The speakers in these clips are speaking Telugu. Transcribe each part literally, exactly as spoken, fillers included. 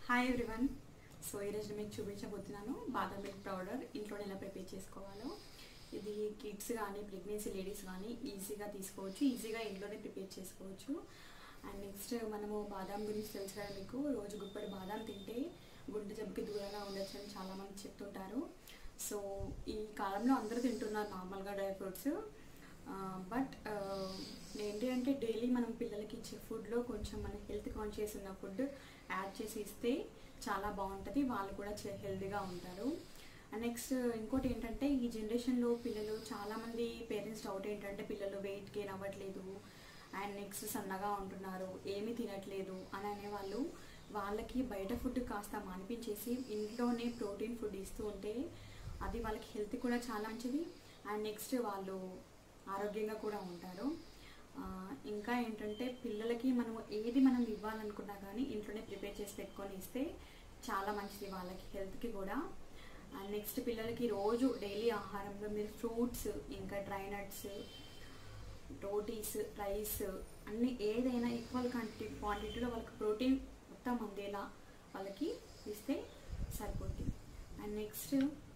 Hi everyone. సో ఈరోజు మీకు చూపించబోతున్నాను బాదం మిల్క్ పౌడర్ ఇంట్లో ఎలా ప్రిపేర్ చేసుకోవాలో. ఇది కిడ్స్ కానీ ప్రెగ్నెన్సీ లేడీస్ కానీ ఈజీగా తీసుకోవచ్చు, ఈజీగా ఇంట్లోనే ప్రిపేర్ చేసుకోవచ్చు. అండ్ నెక్స్ట్ మనము బాదం గురించి తెలుసు కదా మీకు, రోజు గుప్పడి బాదం తింటే గుండె జబ్బుకి దూరంగా ఉండొచ్చు అని చాలామంది చెప్తుంటారు. సో ఈ కాలంలో అందరూ తింటున్నారు నార్మల్గా డ్రై ఫ్రూట్స్. బట్ ఏంటి అంటే డైలీ మనం పిల్లలకి ఇచ్చే ఫుడ్లో కొంచెం మన హెల్త్ కాన్షియస్ ఉన్న ఫుడ్ యాడ్ చేసి ఇస్తే చాలా బాగుంటుంది, వాళ్ళు కూడా హెల్తీగా ఉంటారు. అండ్ నెక్స్ట్ ఇంకోటి ఏంటంటే ఈ జనరేషన్లో పిల్లలు చాలామంది పేరెంట్స్ డౌట్ ఏంటంటే పిల్లలు వెయిట్ గెయిన్ అవ్వట్లేదు అండ్ నెక్స్ట్ సన్నగా ఉంటున్నారు, ఏమీ తినట్లేదు అని అనేవాళ్ళు. వాళ్ళకి బయట ఫుడ్ కాస్త మానిపించేసి ఇంట్లోనే ప్రోటీన్ ఫుడ్ ఇస్తూ ఉంటే అది వాళ్ళకి హెల్త్ కూడా చాలా మంచిది. అండ్ నెక్స్ట్ వాళ్ళు ఆరోగ్యంగా కూడా ఉంటారు. ఇంకా ఏంటంటే పిల్లలకి మనం ఏది మనం ఇవ్వాలనుకున్నా కానీ ఇంట్లోనే ప్రిపేర్ చేసి పెట్టుకొని ఇస్తే చాలా మంచిది వాళ్ళకి హెల్త్కి కూడా. అండ్ నెక్స్ట్ పిల్లలకి రోజు డైలీ ఆహారంలో మీరు ఫ్రూట్స్, ఇంకా డ్రై నట్స్, రోటీస్, రైస్ అన్నీ ఏదైనా ఈక్వల్ క్వాంటిటీ క్వాంటిటీలో వాళ్ళకి ప్రోటీన్ మొత్తం అందేలా వాళ్ళకి ఇస్తే సరిపోతుంది. అండ్ నెక్స్ట్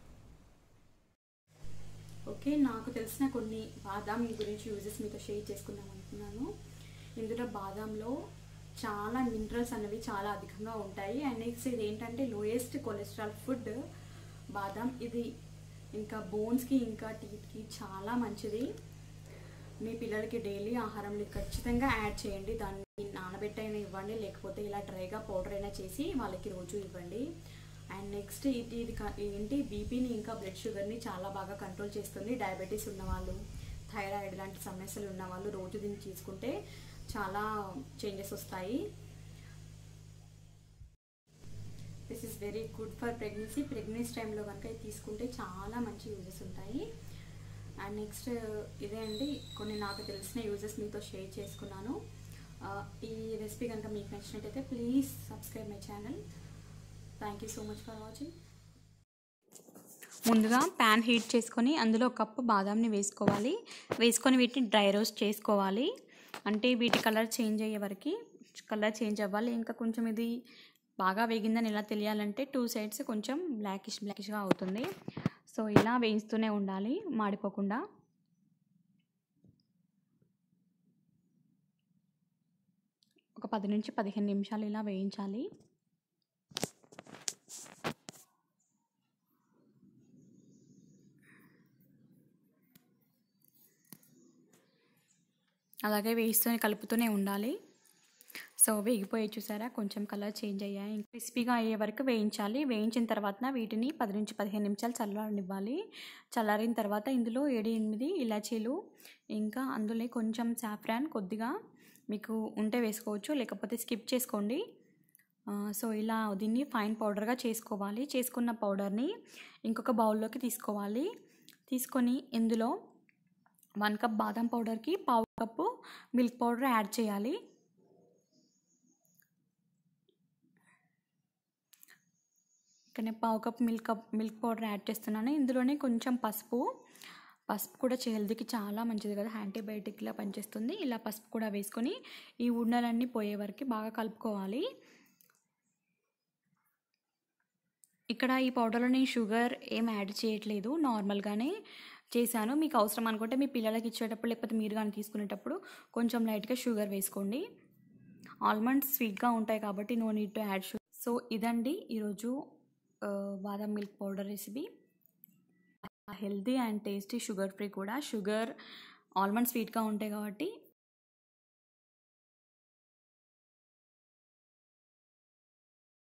ఓకే, నాకు తెలిసిన కొన్ని బాదాం గురించి యూజెస్ మీతో షేర్ చేసుకుందాం అనుకున్నాను. ఇందులో బాదాంలో చాలా మినరల్స్ అనేవి చాలా అధికంగా ఉంటాయి. అండ్ నెక్స్ట్ ఇది ఏంటంటే లోయెస్ట్ కొలెస్ట్రాల్ ఫుడ్ బాదాం. ఇది ఇంకా బోన్స్కి ఇంకా టీత్కి చాలా మంచిది. మీ పిల్లలకి డైలీ ఆహారంలో ఖచ్చితంగా యాడ్ చేయండి. దాన్ని నానబెట్టైనా ఇవ్వండి, లేకపోతే ఇలా డ్రైగా పౌడర్ అయినా చేసి వాళ్ళకి రోజు ఇవ్వండి. అండ్ నెక్స్ట్ ఇది ఇది ఏంటి బీపీని ఇంకా బ్లడ్ షుగర్ని చాలా బాగా కంట్రోల్ చేస్తుంది. డయాబెటీస్ ఉన్నవాళ్ళు, థైరాయిడ్ లాంటి సమస్యలు ఉన్నవాళ్ళు రోజు దీన్ని తీసుకుంటే చాలా చేంజెస్ వస్తాయి. This is very good for pregnancy. Pregnancy టైంలో కనుక ఇది తీసుకుంటే చాలా మంచి యూజెస్ ఉంటాయి. అండ్ నెక్స్ట్ ఇదే అండి కొన్ని నాకు తెలిసిన యూజెస్ మీతో షేర్ చేసుకున్నాను. ఈ రెసిపీ కనుక మీకు నచ్చినట్టయితే please subscribe my channel. Thank you so much for watching. ముందుగా ప్యాన్ హీట్ చేసుకొని అందులో ఒక కప్పు బాదాంని వేసుకోవాలి. వేసుకొని వీటిని డ్రై రోస్ట్ చేసుకోవాలి. అంటే వీటి కలర్ చేంజ్ అయ్యే వరకు కలర్ చేంజ్ అవ్వాలి. ఇంకా కొంచెం ఇది బాగా వేగిందని ఎలా తెలియాలంటే టూ సైడ్స్ కొంచెం బ్లాకిష్ బ్లాకిష్గా అవుతుంది. సో ఇలా వేయిస్తూనే ఉండాలి మాడిపోకుండా. ఒక పది నుంచి పదిహేను నిమిషాలు ఇలా వేయించాలి. అలాగే వేయిస్తూనే కలుపుతూనే ఉండాలి. సో వేగిపోయి చూసారా, కొంచెం కలర్ చేంజ్ అయ్యాయి. క్రిస్పీగా అయ్యే వరకు వేయించాలి. వేయించిన తర్వాత వీటిని పది నుంచి పదిహేను నిమిషాలు చల్లారనివ్వాలి. చల్లారిన తర్వాత ఇందులో ఏడు ఎనిమిది ఇలాచీలు, ఇంకా అందులో కొంచెం సాఫ్రాన్ కొద్దిగా మీకు ఉంటే వేసుకోవచ్చు, లేకపోతే స్కిప్ చేసుకోండి. సో ఇలా దీన్ని ఫైన్ పౌడర్గా చేసుకోవాలి. చేసుకున్న పౌడర్ని ఇంకొక బౌల్లోకి తీసుకోవాలి. తీసుకొని ఇందులో వన్ కప్ బాదం పౌడర్కి పావు కప్పు మిల్క్ పౌడర్ యాడ్ చేయాలి. ఇక్కడ నేను పావు cup milk milk powder add చేస్తున్నాను. ఇందులోనే కొంచెం పసుపు పసుపు కూడా హెల్త్కి చాలా మంచిది కదా, యాంటీబయాటిక్లా పనిచేస్తుంది. ఇలా పసుపు కూడా వేసుకొని ఈ ఉండలన్నీ పోయే వరకు బాగా కలుపుకోవాలి. ఇక్కడ ఈ పౌడర్లో నేను షుగర్ ఏం యాడ్ చేయట్లేదు, నార్మల్గానే చేశాను. మీకు అవసరం అనుకుంటే మీ పిల్లలకి ఇచ్చేటప్పుడు లేకపోతే మీరు కానీ తీసుకునేటప్పుడు కొంచెం లైట్గా షుగర్ వేసుకోండి. ఆల్మండ్స్ స్వీట్గా ఉంటాయి కాబట్టి no need to add sugar. So ఇదండి ఈరోజు బాదం milk powder recipe. Healthy and tasty, sugar free కూడా. షుగర్ ఆల్మండ్ స్వీట్గా ఉంటాయి కాబట్టి